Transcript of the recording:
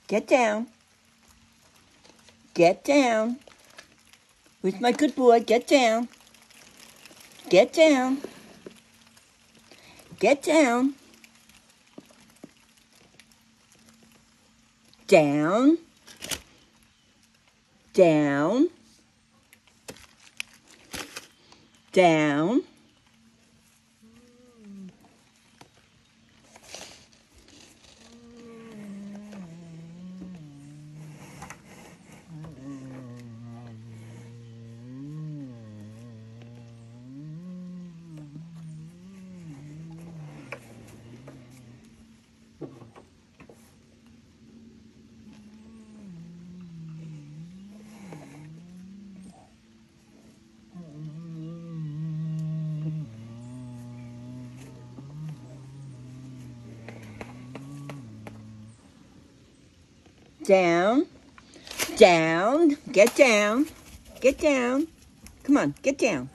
Get down. Get down. Who's my good boy? Get down. Get down. Get down. Down. Down. Down. Down, down, get down, get down. Come on, get down.